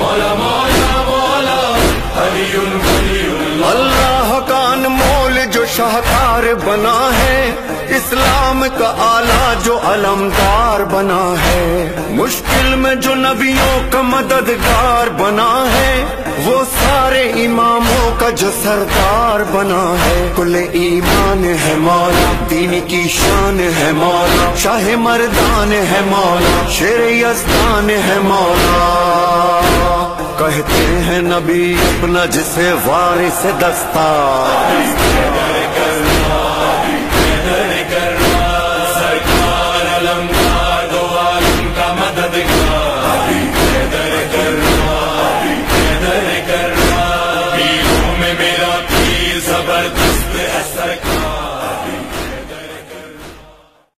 मौला मौला मौला अलियुल वलियुल्लाह। अल्लाह का अनमोल जो शाहकार बना है, इस्लाम का आला जो अलमदार बना है, मुश्किल में जो नबियों का मददगार बना है, वो सारे इमामों का जो सरदार बना है। कुल ईमान है मौला, दीन की शान है मौला, शाह मर्दान है मौला, शेर यज़दान है मौला। कहते हैं नबी अपना जिसे वारिस दस्तार,